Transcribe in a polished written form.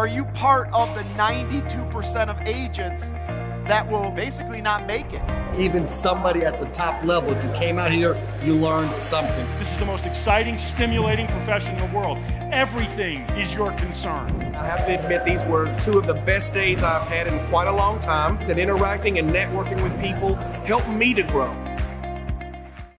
are you part of the 92% of agents that will basically not make it? Even somebody at the top level, if you came out here, you learned something. This is the most exciting, stimulating profession in the world. Everything is your concern. I have to admit, these were two of the best days I've had in quite a long time. And interacting and networking with people helped me to grow.